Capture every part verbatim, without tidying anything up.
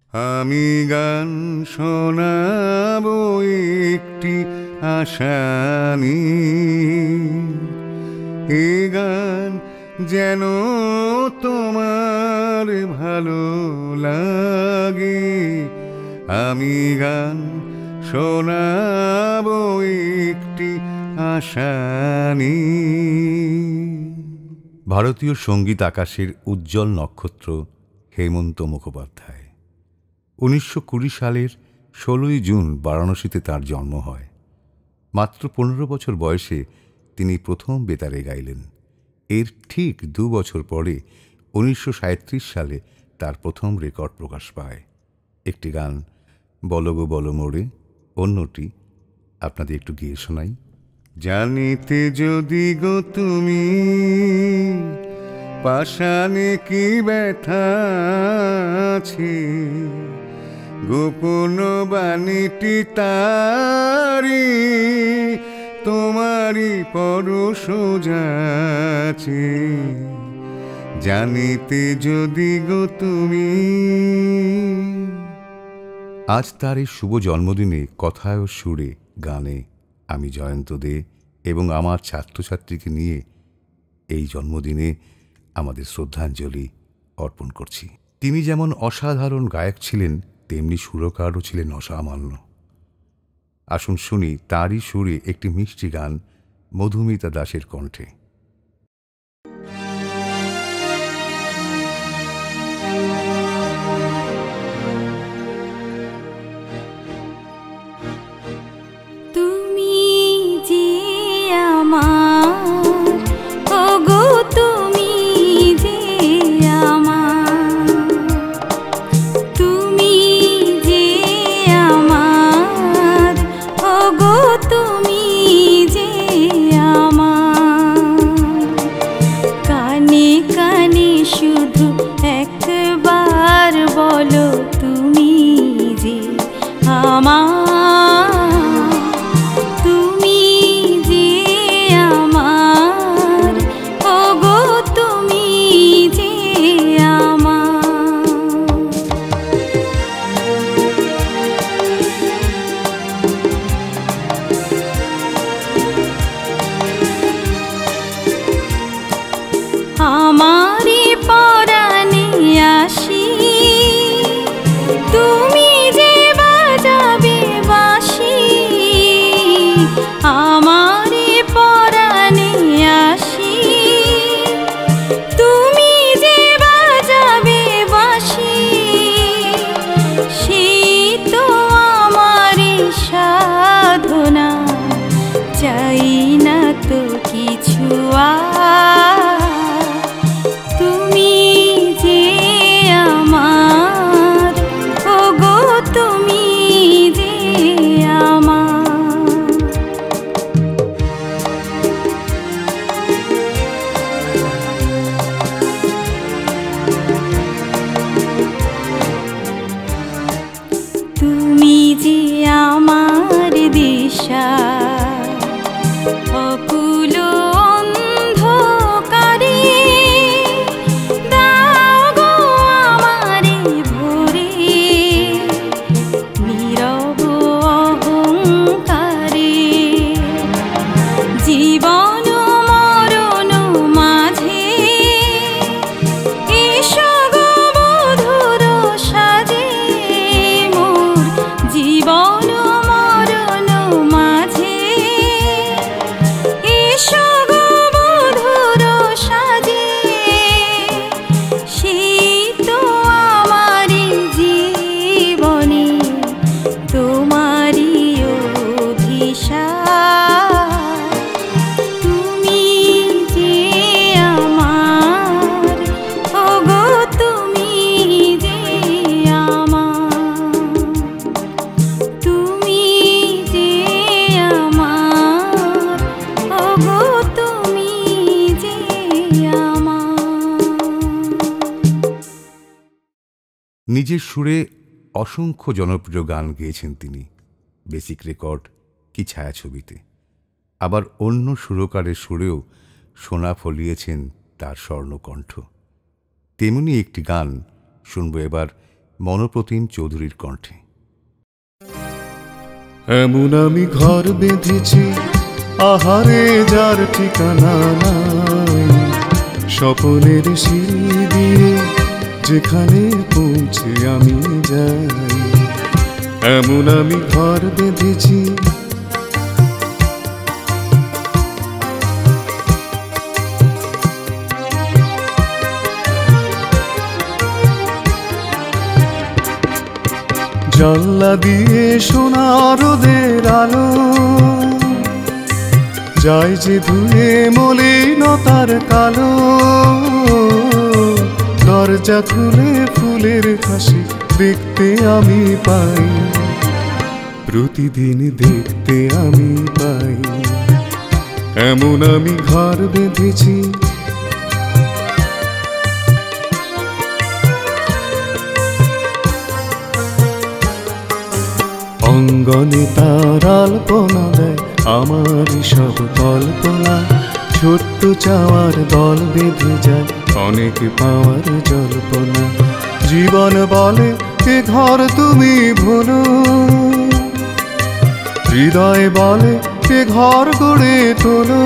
আমি গান শোনাবো একটি আশানি, এ গান যেন তোমার ভালো লাগে। আমি গান শোনাবো একটি আশানি। ভারতীয় সঙ্গীত আকাশের উজ্জ্বল নক্ষত্র হেমন্ত মুখোপাধ্যায়। উনিশশো কুড়ি সালের ষোলোই জুন বারাণসীতে তাঁর জন্ম হয়। মাত্র পনেরো বছর বয়সে তিনি প্রথম বেতারে গাইলেন। এর ঠিক দু বছর পরে উনিশশো সাঁত্রিশ সালে তার প্রথম রেকর্ড প্রকাশ পায়। একটি গান বলো গো বলো মোরে, অন্যটি আপনাদের একটু গিয়ে শোনাই। জানিতে যদি গো তুমি পাষাণে কি ব্যথা আছে, গোপন বাণীটি তারি তোমারি পরশ যাচ্ছে। জানিতে যদি গো তুমি। আজ তার এই শুভ জন্মদিনে কথায় ও সুরে গানে আমি জয়ন্ত দে এবং আমার ছাত্রছাত্রীকে নিয়ে এই জন্মদিনে আমাদের শ্রদ্ধাঞ্জলি অর্পণ করছি। তিনি যেমন অসাধারণ গায়ক ছিলেন, তেমনি সুরকারও ছিলেন অসামান্য। আসুন শুনি তাঁরই সুরে একটি মিষ্টি গান মধুমিতা দাসের কণ্ঠে। তুমি যে আমার, ওগো তুমি যে আমার, তুমি যে আমার, ওগো তুমি যে আমার। কানে কানে শুধু একবার বলো তুমি যে আমার। আমারি পরাণে আসি তুমি যে বাজাবে বাঁশি, আমারি পরাণে আসি তুমি যে বাজাবে বাঁশি। সেই তো আমারি সাধনা, চাই না তো কিছু আর। তুমি যে আমার, ওগো তুমি যে আমার। তুমি যে আমার দিশা, অকুল অন্ধকারে দাও গো আমারে ভরে, নীরব অহংকারে জীবন মরণ মাঝে। এসো গো মধুর সাজে মোর জীবন মরণ মাঝে। এসো গো মধুর সাজে, সেই তো আমারি জীবনে তোমারি অভিশাপ। তুমি যে আমার, ওগো তুমি যে আমার, তুমি যে আমার, ওগো তুমি যে আমার। নিজের সুরে অসংখ্য জনপ্রিয় গান গেয়েছেন তিনি। বেসিক রেকর্ড, কি ছায়াছবিতে। আবার অন্য সুরকারের সুরেও সোনা ফলিয়েছেন তার স্বর্ণকণ্ঠ। তেমনি একটি গান শুনব এবার মনপ্রতিম চৌধুরীর কণ্ঠে। এমন আমি ঘর বেঁধেছি আহারে যার ঠিকানা নাই, স্বপনের সিঁড়ি দিয়ে যেখানে পৌঁছে আমি যাই। এমন আমি ঘর বেঁধেছি জানলা দিয়ে সোনার রোদের আলো যায় যে ধুয়ে মলিনতার কালো। দরজা খুলে ফুলের হাসি দেখতে আমি পাই, প্রতিদিন দেখতে আমি পাই। এমন আমি ঘর বেঁধেছি অঙ্গনে তার আলপনা দেয় আমার সব কল্পনা। ছোট্ট চাওয়ার দল বেঁধে যায় অনেক পাওয়ার জল্পনা। জীবন বলে এ ঘর তুমি ভুলো, হৃদয় বলে এ ঘর গড়ে তোলো।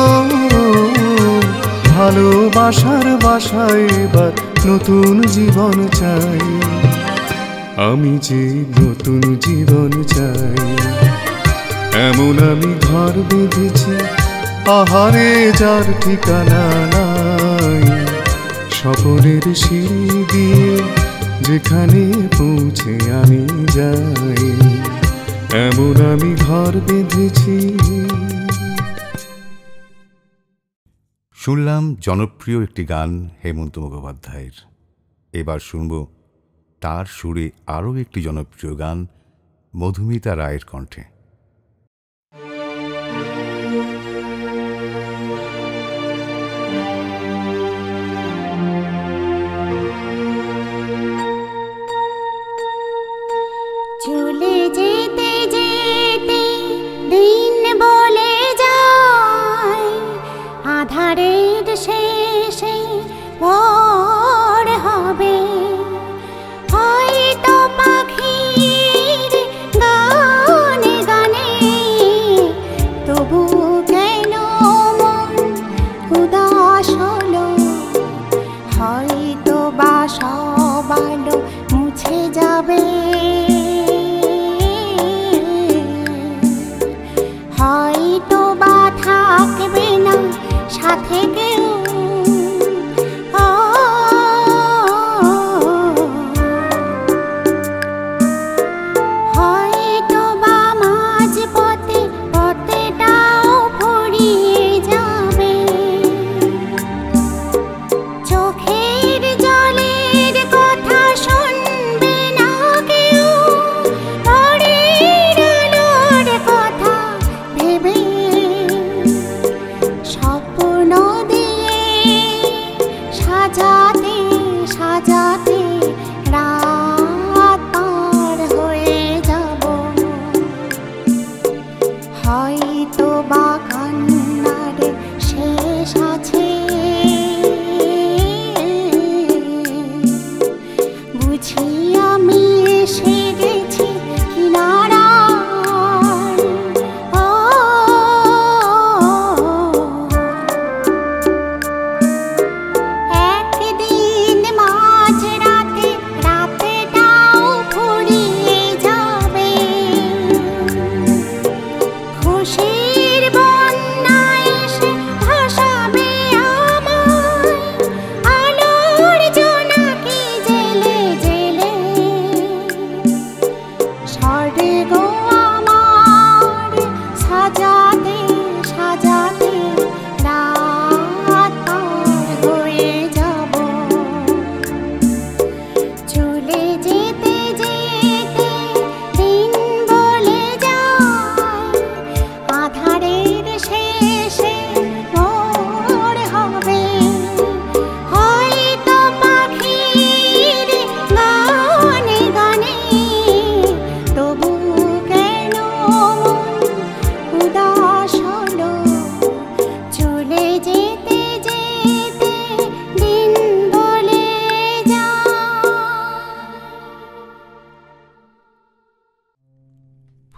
ভালোবাসার বাসায় এবার নতুন জীবন চাই, আমি যে নতুন জীবন চাই। এমন আমি ঘর বেঁধেছি আহারে যার ঠিকানা নাই, স্বপনের সিঁড়ি দিয়ে যেখানে পৌঁছে আমি যাই। এমন আমি ঘর বেঁধেছি। শুনলাম জনপ্রিয় একটি গান হেমন্ত মুখোপাধ্যায়ের। এবার শুনব তার সুরে আরও একটি জনপ্রিয় গান মধুমিতা রায়ের কণ্ঠে। চলে যেতে যেতে দিন বলে যায়, আধারের শেষে ভোর হবে। হয়তো পাখির গানে গানে তবু কেন মন উদাস হলো। হয়তো বা সব আলো মুছে যাবে, হয়তো বা থাকবে না সাথে কেউ।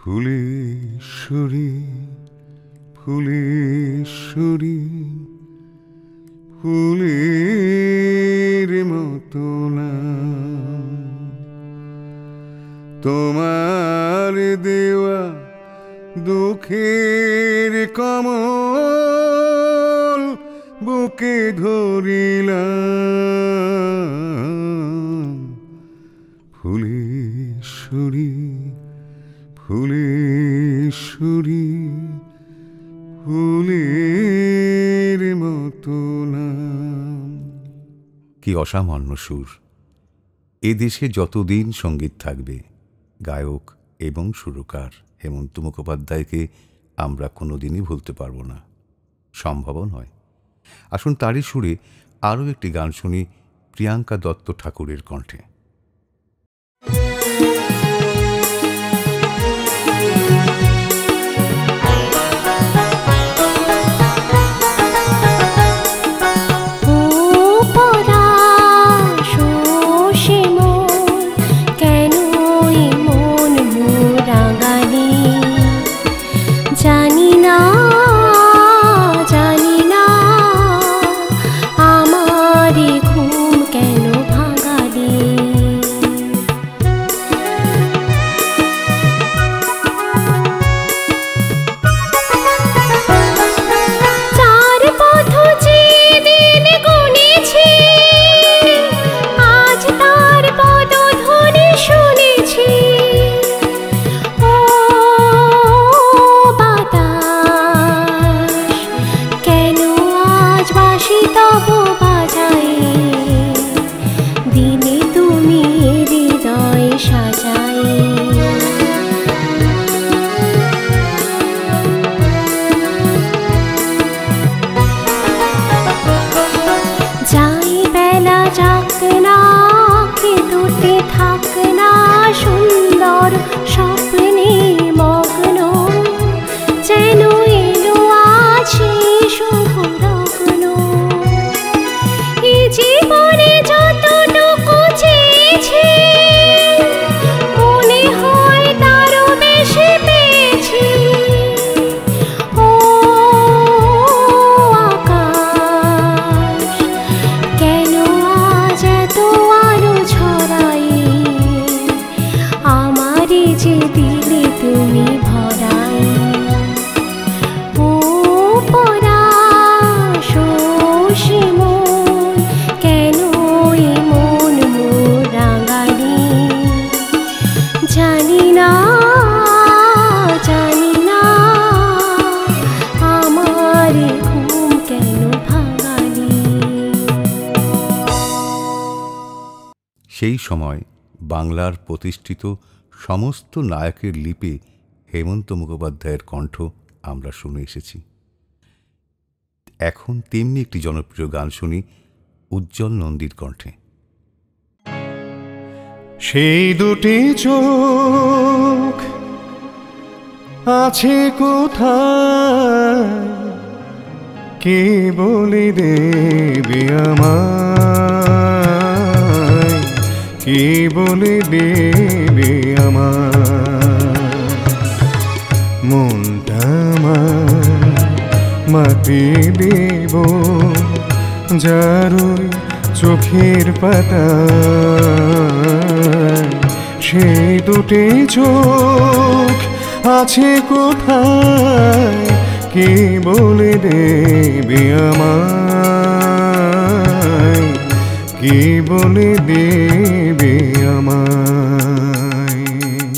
ফুলেশ্বরী ফুলেশ্বরী ফুলের মতো না তোমার দেওয়া দুঃখের কমল বুকে ধরিলাম ফুলেশ্বরী ফুলেশ্বরী ফুলের মতো নাম। কি অসামান্য সুর! এ দেশে যতদিন সঙ্গীত থাকবে গায়ক এবং সুরকার হেমন্ত মুখোপাধ্যায়কে আমরা কোনোদিনই ভুলতে পারব না, সম্ভবও নয়। আসুন তারই সুরে আরও একটি গান শুনি প্রিয়াঙ্কা দত্ত ঠাকুরের কণ্ঠে। সেই সময় বাংলার প্রতিষ্ঠিত সমস্ত নায়কের লিপে হেমন্ত মুখোপাধ্যায়ের কণ্ঠ আমরা শুনে এসেছি। এখন তেমনি একটি জনপ্রিয় গান শুনি উজ্জ্বল নন্দীর কণ্ঠে। সেই দুটি চোখ আছে কোথায়, কে বলে দেবে আমায়, কে বলে দেবে আমায়, মনটা আমার মাটি দেব যার চোখের পাতা, সেই দুটি চোখ আছে কোথায়, কে বলে দেবে আমায়, কে বলে দেবে আমায়।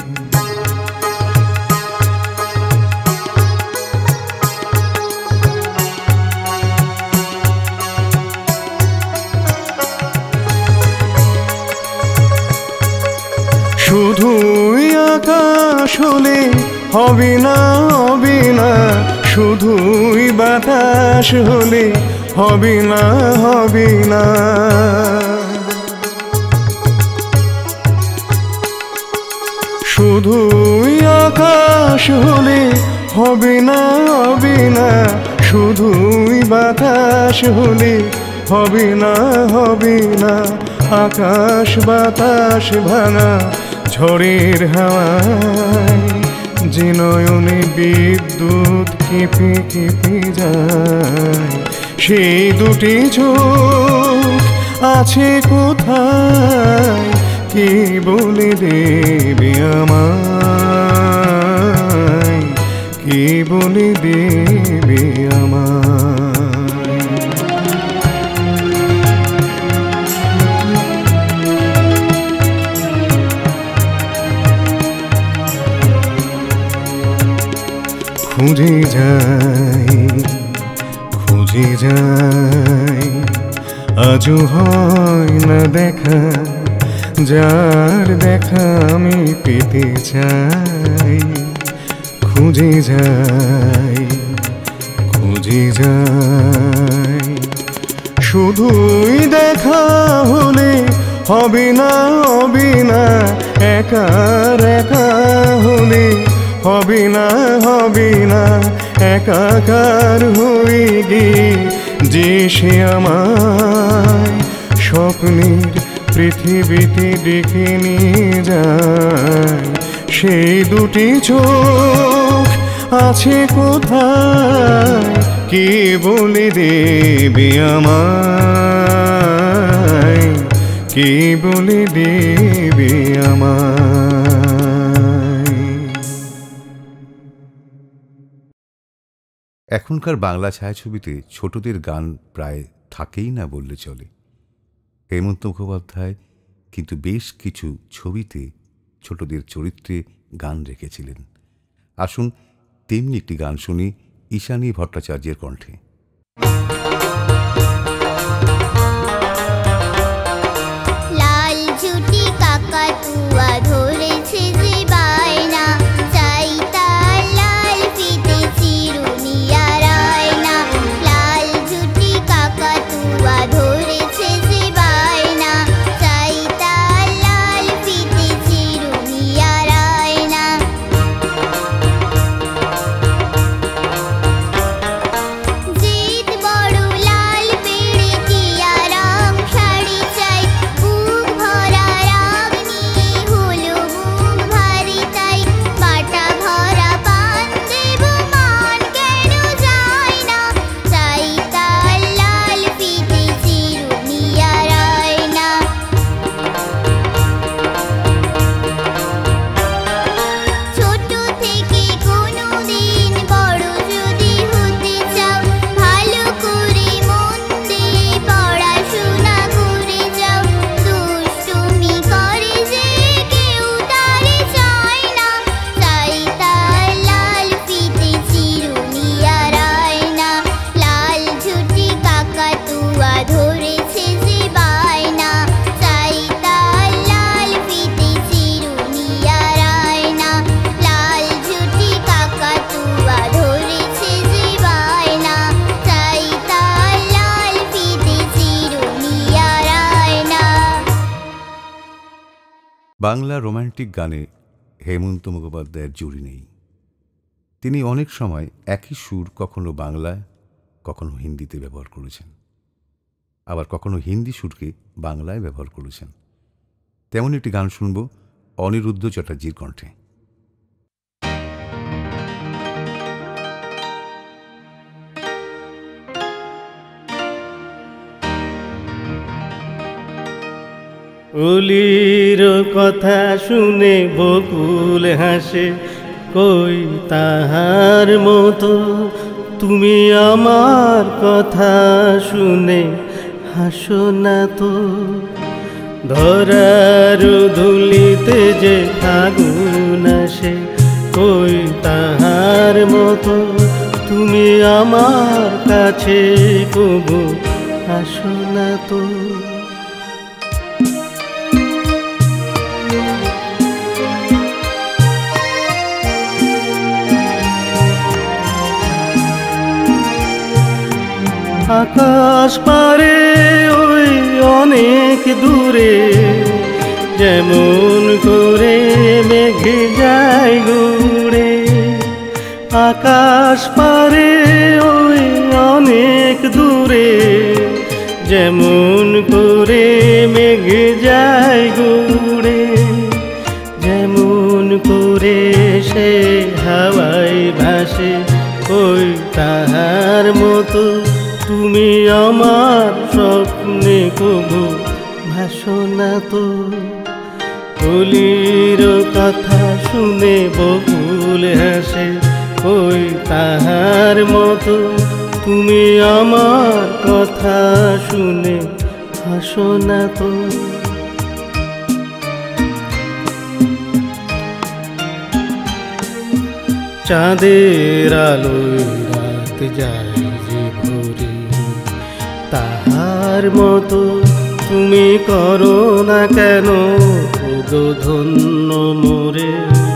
শুধুই আকাশ হলে হবে না, হবে না, শুধুই বাতাস হলে হবে না, হবে না, শুধুই আকাশ হলে হবে না, হবে না, শুধুই বাতাস হলে হবে না, হবে না, আকাশ বাতাস ভাঙা ঝড়ের হাওয়ায় যে নয়নে বিদ্যুৎ কেঁপে কেঁপে যায়, সেই দুটি চোখ আছে কোথায়? কে বলে দেবে আমায়, কে বলে দেবে আমায়? খুঁজে যাই, খুঁজে যাই, আজও হয় না দেখা, যার দেখা আমি পেতে চাই। খুঁজে যাই, খুঁজে যাই, শুধুই দেখা হলে হবে না, হবে না, একা একা হলে হবে না, হবে না, একাকার হয়ে গিয়ে যে সে আমায় স্বপ্নের পৃথিবীতে ডেকে নিয়ে যায়। সেই দুটি চোখ আছে কোথায়? কে বলে দেবে আমায়, কে বলে দেবে আমায়? এখনকার বাংলা ছায়াছবিতে ছোটদের গান প্রায় থাকেই না বললে চলে। হেমন্ত মুখোপাধ্যায় কিন্তু বেশ কিছু ছবিতে ছোটদের চরিত্রে গান রেখেছিলেন। আসুন তেমনি একটি গান শুনি ঈশানী ভট্টাচার্যের কণ্ঠে। লাল ঝুটি কাকাতুয়া ধরেছে যে বায়না, চাই তার লাল ফিতে চিরুনি আর আয়না। লাল ঝুটি কাকাতুয়া ধরেছে যে বায়না, চাই তার লাল ফিতে চিরুনি আর আয়না। জিদ বড় লাল পেড়ে টিয়া রং শাড়ি চাই, বুক ভরা রাগ নিয়ে হলো বুক ভারী তাই। বাটা ভরা পান দেব মান কেন যায় না, চাই তার লাল ফিতে চিরুনি আর আয়না। ছোট থেকে কোনো দিন বড় যদি হতে চাও, ভালো করে মন দিয়ে পড়াশোনা করে যাও। দুষ্টুমি করে যে কেউ তারে চায় না, চাই তার লাল ফিতে চিরুনি আর আয়না। লাল ঝুটি কাকাতুয়া ধরেছে যে বায়না, চাই তার লাল ফিতে চিরুনি আর আয়না। লাল ঝুটি কাকাতুয়া ধরেছে যে বায়না, চাই তার লাল ফিতে চিরুনি আর আয়না। বাংলা রোমান্টিক গানে হেমন্ত মুখোপাধ্যায়ের জুড়ি নেই। তিনি অনেক সময় একই সুর কখনো বাংলায় কখনো হিন্দিতে ব্যবহার করেছেন, আবার কখনো হিন্দি সুরকে বাংলায় ব্যবহার করেছেন। তেমন একটি গান শুনব অনিরুদ্ধ চ্যাটার্জির কণ্ঠে। অলির কথা শুনে বকুল হাসে, কই তাহার মতো তুমি আমার কথা শুনে হাসো না তো। ধরার ধুলিতে যে আগুন আসে, কই তাহার মতো তুমি আমার কাছে কবু আসো না তো। আকাশ পারে ওই অনেক দূরে, যেমন করে মেঘে যায় ঘুরে। আকাশ পারে ওই অনেক দূরে, যেমন করে মেঘে যায় ঘুরে। যেমন করে সে তো, তুমি আমার স্বপ্নে কবু ভাসো না তো। কলির কথা শুনে বকুল হাসে, ওই তাহার মতো তুমি আমার কথা শুনে হাসো না তো। চাঁদের আলোয় রাত যায় যে ভরে, তাহার মতো তুমি করো না কেন গো ধন্য মোরে।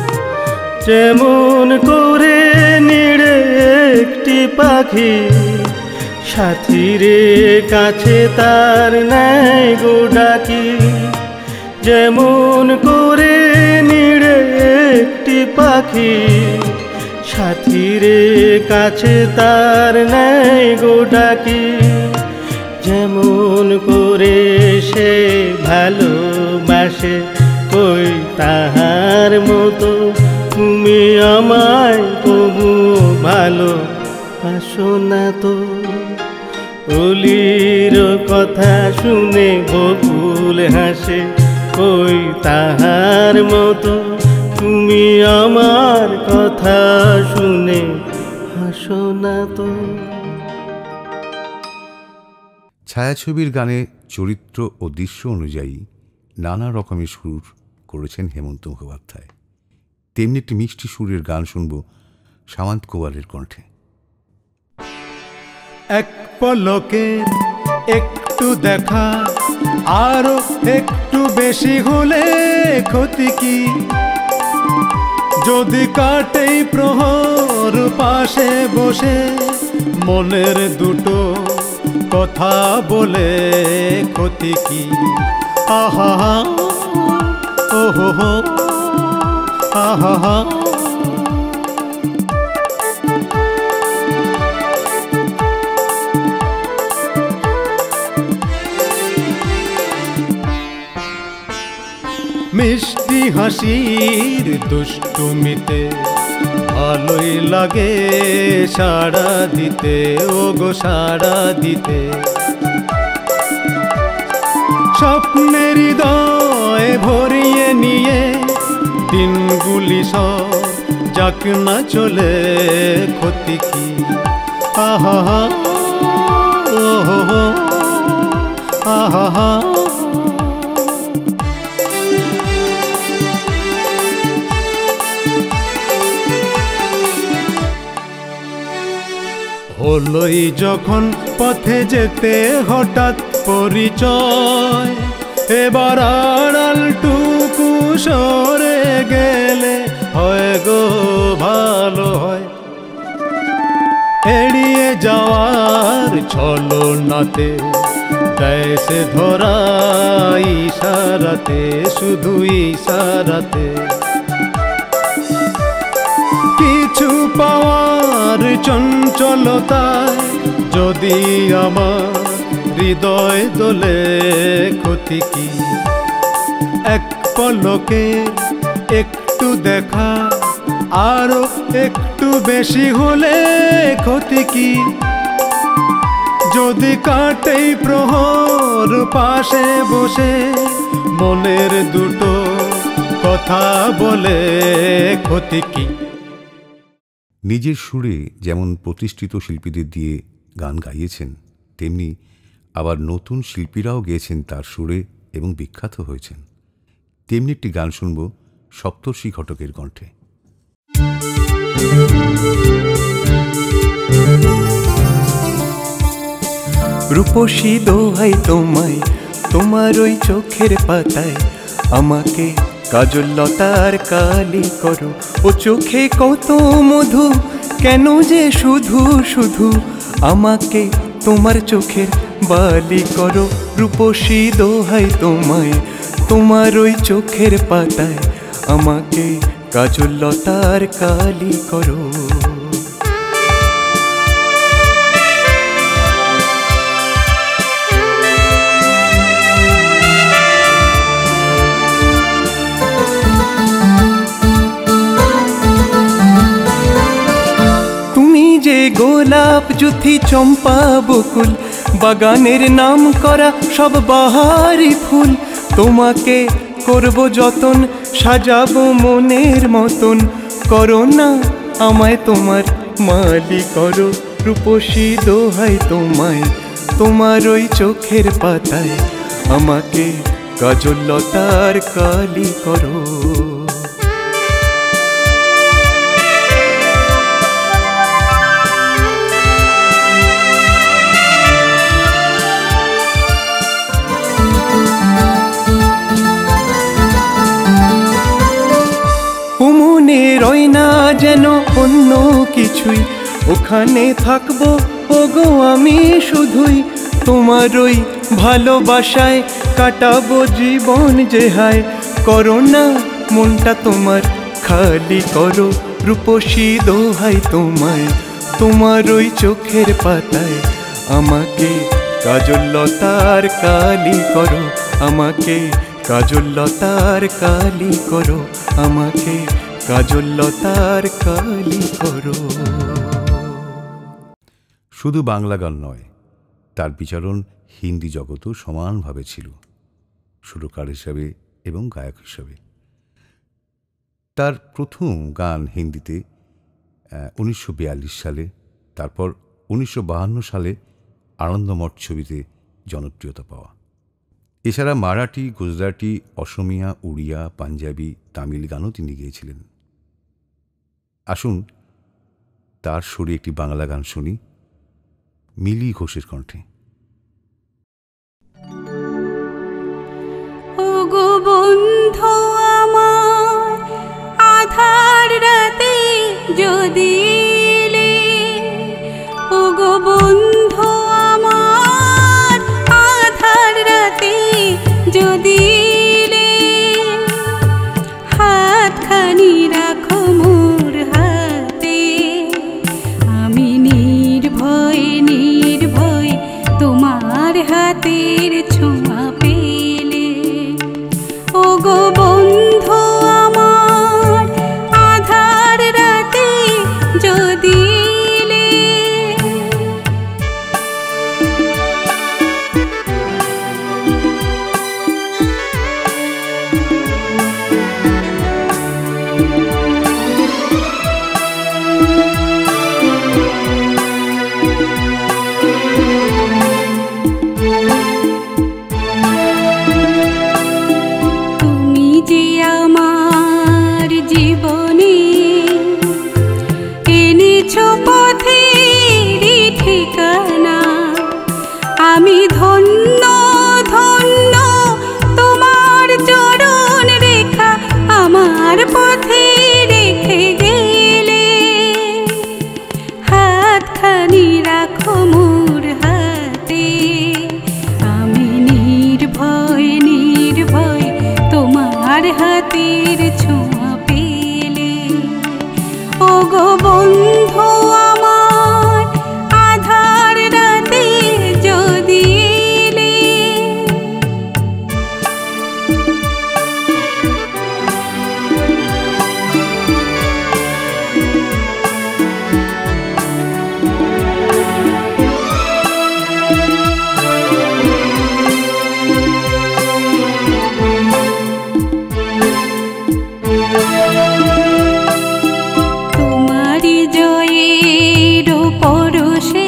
যেমন করে নিড়ে একটি পাখি সাথীরে কাছে তার নেয় গো ডাকি। যেমন করে নিড়ে একটি পাখি সাথীরে কাছে তার নেয় গো ডাকি। যেমন করে সে ভালোবাসে, ওই তাহার মতো তুমি আমায় তবু ভালোবাসো না তো। অলির কথা শুনে বকুল হাসে, ওই তাহার মতো তুমি আমার কথা শুনে হাসো না তো। ছায়াছবির গানে চরিত্র ও দৃশ্য অনুযায়ী নানা রকমের সুর করেছেন হেমন্ত মুখোপাধ্যায়। তেমনি একটি মিষ্টি সুরের গান শুনব সাওয়ান্ত কুমারের কণ্ঠে। এক পলকে একটু দেখা, আরো একটু বেশি হলে ক্ষতি কি? যদি কাটেই প্রহর পাশে বসে মনের দুটো কথা বলে ক্ষতি কি? আহা ওহো হো আহা। মিষ্টি হাসির দুষ্টুমিতে ভালোই লাগে সাড়া দিতে, ও গো সাড়া দিতে। স্বপ্নের হৃদয় ভরিয়ে নিয়ে দিনগুলি সব যাক না চলে ক্ষতি কি? আহা ওহো আহা। হলোই যখন পথে যেতে হঠাৎ পরিচয়, এবার আড়ালটুকু সরে গেলে হয় গো ভালো হয়। এড়িয়ে যাওয়ার ছলনাতে দেয় সে ধরা ইশারাতে, শুধু ইশারাতে। কিছু পাওয়ার চঞ্চলতায় যদি আমার হৃদয় দোলে ক্ষতি কি? এক পলকে একটু দেখা, আরো একটু বেশি হলে ক্ষতি কি? যদি কাটেই প্রহর পাশে বসে মনের দুটো কথা বলে ক্ষতি কি? নিজের সুরে যেমন প্রতিষ্ঠিত শিল্পীদের দিয়ে গান গাইয়েছেন, তেমনি আবার নতুন শিল্পীরাও গেয়েছেন তার সুরে এবং বিখ্যাত হয়েছেন। তেমনি একটি গান শুনব সপ্তর্ষি ঘটকের কণ্ঠে। রূপসী দোহাই তোমায়, তোমার ওই চোখের পাতায় আমাকে কাজল লতার কালি করো। ও চোখে কত মধু, কেন যে শুধু শুধু আমাকে তোমার চোখের বালি করো। রূপসী দোহাই তোমায়, তোমার ওই চোখের পাতায় আমাকে কাজল লতার কালি করো। গোলাপ জুথি চম্পা বকুল, বাগানের নাম করা সব বাহারি ফুল। তোমাকে করব যতন, সাজাবো মনের মতন। করো না আমায় তোমার মালি করো, রূপসী দোহাই তোমায়। তোমার ওই চোখের পাতায় আমাকে কাজল লতার কালি করো। মনে রয় না যেন অন্য কিছুই, ওখানে থাকবো ওগো আমি শুধুই। তোমার ওই ভালোবাসায় কাটাবো জীবন যে হায়। করো না মনটা তোমার খালি করো, রূপসী দোহাই তোমায়। তোমার ওই চোখের পাতায় আমাকে কাজল লতার কালি করো, আমাকে কাজল লতার কালি করো, আমাকে কাজল লতার কালি করো। শুধু বাংলা গান নয়, তার বিচরণ হিন্দি জগতও সমানভাবে ছিল, সুরকার হিসাবে এবং গায়ক হিসাবে। তার প্রথম গান হিন্দিতে উনিশশো বিয়াল্লিশ সালে, তারপর উনিশশো বাহান্ন সালে আনন্দমঠ ছবিতে জনপ্রিয়তা পাওয়া। এছাড়া মারাঠি, গুজরাটি, অসমিয়া, উড়িয়া, পাঞ্জাবি, তামিল গানও তিনি গেয়েছিলেন। আসুন তার সুরে একটি বাংলা গান শুনি, মিলি ঘোষের কণ্ঠে। ওগো বন্ধু আমার আধার রাতে যদি এলে, ওগো বন্ধু আমার আধার রাতে যদি এলে, হাতখানি রাখো মোর হাতে, আমি নির্ভয় নির্ভয় তোমার হাতের ছোঁয়া পেলে। ওগো বন্ধু আমার আধার রাতে যদি এলে, তুমি যে আমার জীবনে এনেছো পথের ঠিকানা, আমি ধন্য ধন্য তোমার চরণ রেখা আমার পথে রেখে গেলে, হাতখানি রাখো মোর হাতে, আমি নির্ভয় নির্ভয় তোমার হাতের ছোঁয়া পেলে। ওগো বন্ধু আমার আধার রাতে যদি এলে, তোমারি জয়ের পরশে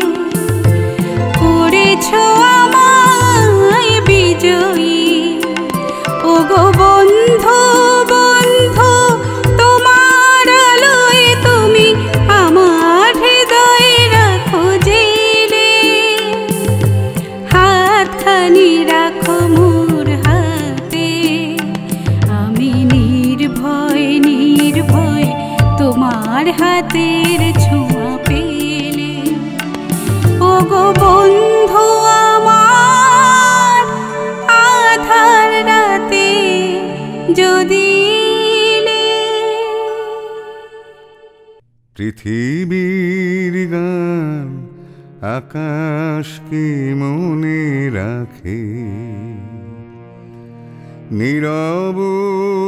করেছো আমায় বিজয়ী। ওগো বন্ধু বন্ধু তোমার আলোয় তুমি আমার হৃদয়ে রাখো জেলে, হাতখানি রাখো মোর হাতে, আমি নির্ভয় নির্ভয় তোমার হাতের ছোঁয়া পেলে। ওগো বন্ধু আমার আধার রাতে যদি এলে। পৃথিবীর গান আকাশকে মনে রাখে, নীরব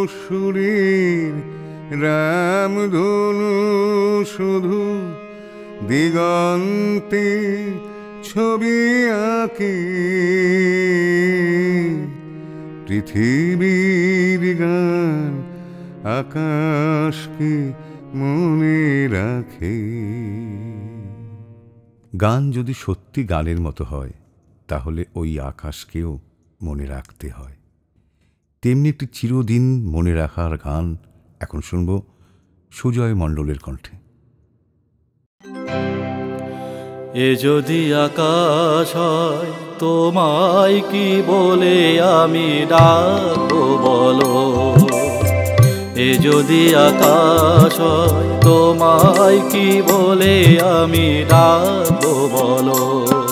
সুরের রামধনু শুধু দিগন্তে ছবি আঁকি পৃথিবীর গান আকাশকে মনে রাখে। গান যদি সত্যি গানের মতো হয় তাহলে ওই আকাশকেও মনে রাখতে হয়। তেমনি একটি চিরদিন মনে রাখার গান এখন শুনব সুজয় মণ্ডলের কণ্ঠে। এ যদি আকাশ হয় তোমায় কি বলে আমি ডাকবো বলো, এ যদি আকাশ হয় তোমায় কি বলে আমি ডাকবো বলো।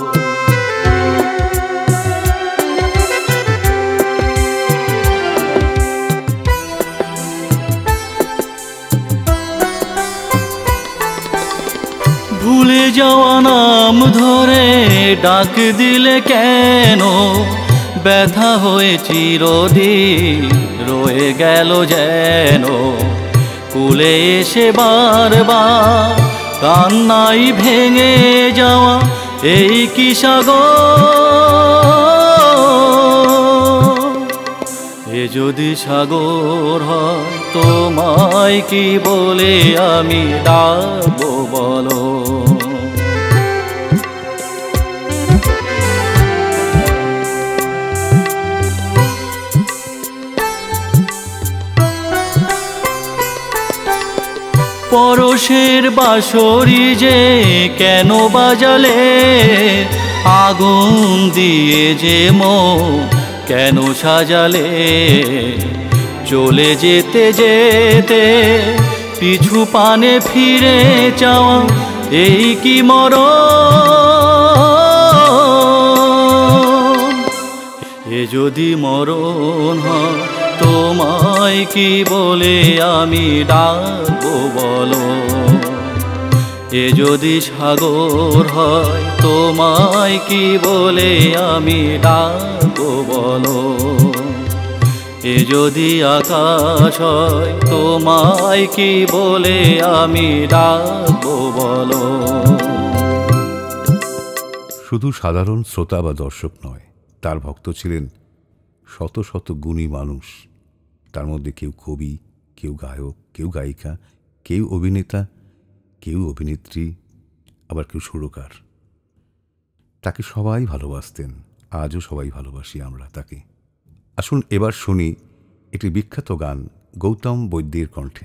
ভুলে যাওয়া নাম ধরে ডাক দিলে কেন, ব্যথা হয়ে চিরদিন রয়ে গেল যেন। কুলে এসে বারবার কান্নাই ভেঙে যাওয়া এই কি সাগর। এ যদি সাগর হয় তোমায় কি বলে আমি ডাকবো বলো। পরশের বাঁশরি যে কেন বাজালে, আগুন দিয়ে যে মন কেন সাজালে। চলে যেতে যেতে পিছু পানে ফিরে চাওয়া এই কি মরণ। এ যদি মরণ হয় তোমায় কি বলে আমি ডাকবো বলো। এ যদি সাগর হয় তোমায় কি বলে আমি ডাকবো বলো। এ যদি আকাশ হয় তোমায় কি বলে আমি ডাকবো বলো। শুধু সাধারণ শ্রোতা বা দর্শক নয়, তার ভক্ত ছিলেন শত শত গুণী মানুষ। তার মধ্যে কেউ কবি, কেউ গায়ক, কেউ গায়িকা, কেউ অভিনেতা, কেউ অভিনেত্রী, আবার কেউ সুরকার। তাকে সবাই ভালোবাসতেন, আজও সবাই ভালোবাসি আমরা তাকে। আসুন এবার শুনি একটি বিখ্যাত গান গৌতম বৈদ্যের কণ্ঠে।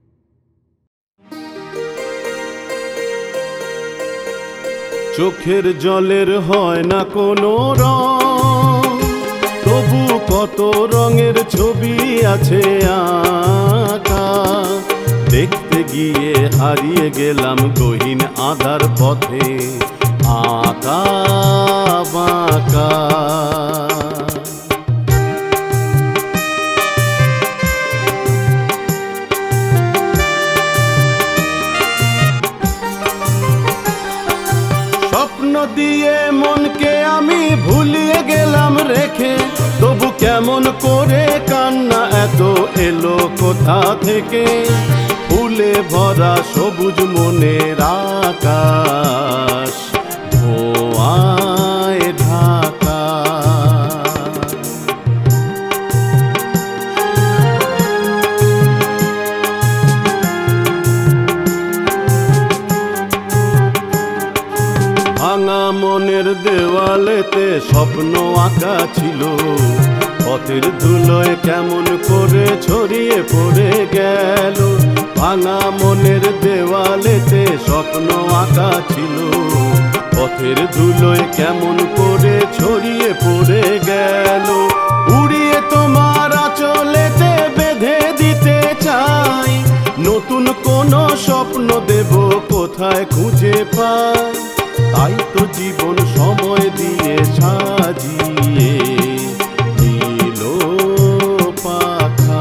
চোখের জলের হয় না কোনো রং, তবু কত রঙের ছবি আছে আঁকা। দেখতে গিয়ে হারিয়ে গেলাম গহীন আধার পথে আঁকা বাঁকা। স্বপ্ন দিয়ে মনকে আমি ভুলিয়ে গেলাম রেখে, তবু কেমন করে কান্না এত এলো কোথা থেকে। ফুলে ভরা সবুজ মনের আকাশ ধোঁয়ায় ঢাকা। ভাঙা মনের দেওয়ালেতে স্বপ্ন আঁকা ছিল, পথের ধুলোয় কেমন করে ছড়িয়ে পড়ে গেল। ভাঙা মনের দেওয়ালেতে স্বপ্ন আঁকা ছিল, পথের ধুলোয় কেমন করে ছড়িয়ে পড়ে গেল। উড়িয়ে তোমার আঁচলেতে বেঁধে দিতে চাই, নতুন কোনো স্বপ্ন দেব কোথায় খুঁজে পাই। তাই তো জীবন সময় দিয়ে সাজিয়ে নিল পাখা।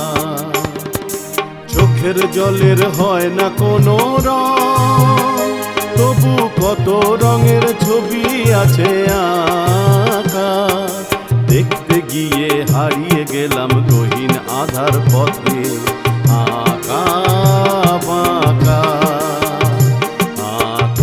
চোখের জলের হয় না কোনো রং, তবু কত রঙের ছবি আছে আঁকা। দেখতে গিয়ে হারিয়ে গেলাম গহীন আধার পথে আঁকা বাঁকা।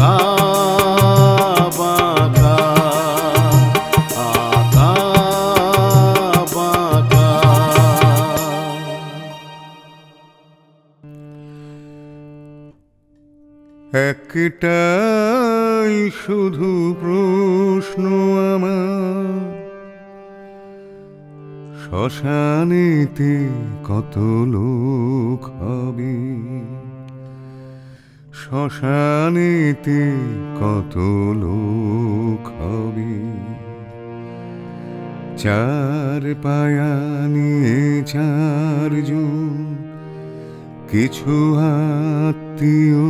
একটাই শুধু প্রশ্ন আমার, শ্মশানেতে কত লোক হবে, শ্মশানেতে কত লোক হবে। চার পায়া নিয়ে চারজন, কিছু আত্মীয়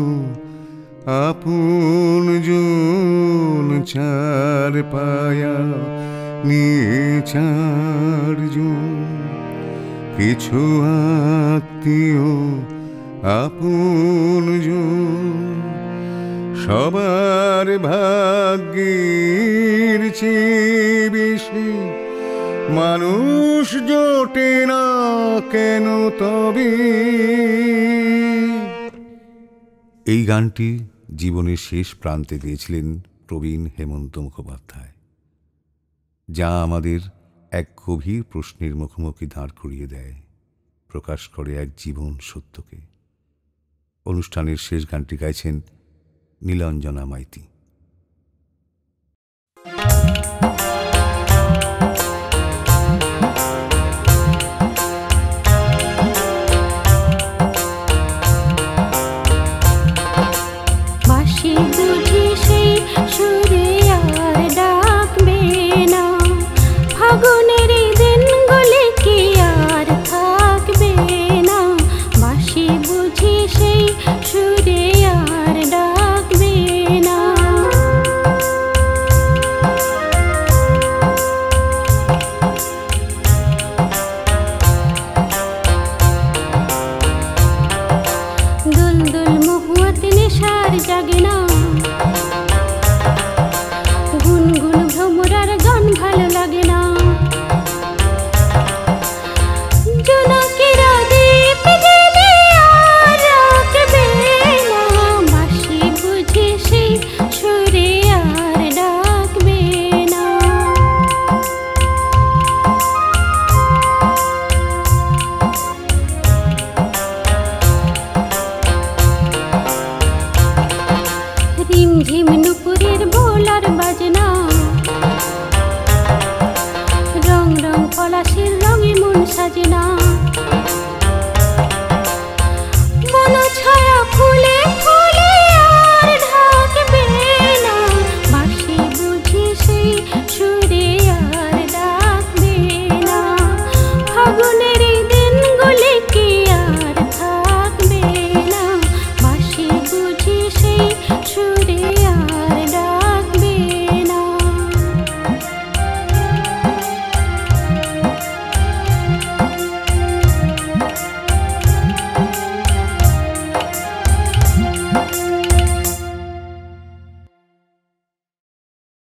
আপন জন, চার পায়া নিয়ে চারজন, কিছু আত্মীয় আপন জন। সবার ভাগ্যের চেয়ে বেশি মানুষ জোটে না কেন তবে? এই গানটি জীবনের শেষ প্রান্তে গেয়েছিলেন প্রবীণ হেমন্ত মুখোপাধ্যায়, যা আমাদের এক গভীর প্রশ্নের মুখোমুখি দাঁড় করিয়ে দেয়, প্রকাশ করে এক জীবন সত্যকে। অনুষ্ঠানের শেষ গানটি গাইছেন নীলাঞ্জনা মাইতি।